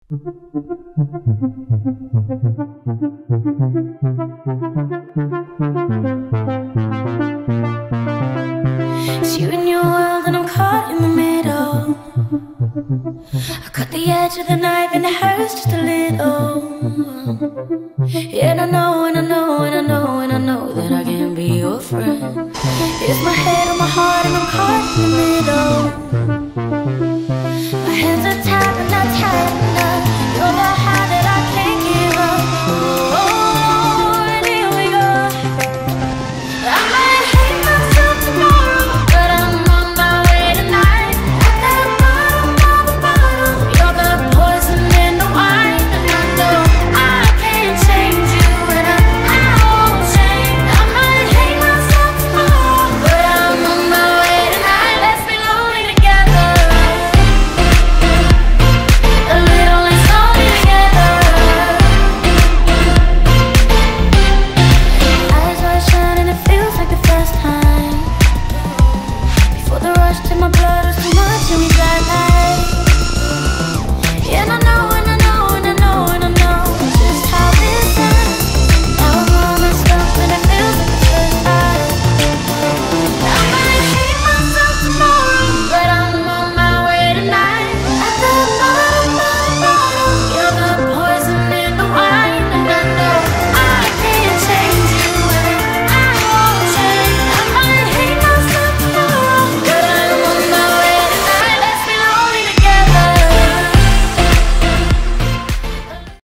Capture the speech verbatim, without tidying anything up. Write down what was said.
It's you and your world and I'm caught in the middle. I cut the edge of the knife and it hurts just a little. And I know, and I know, and I know, and I know that I can't be your friend. It's my head on my heart and I'm caught in the middle. My hands are tied but not tied.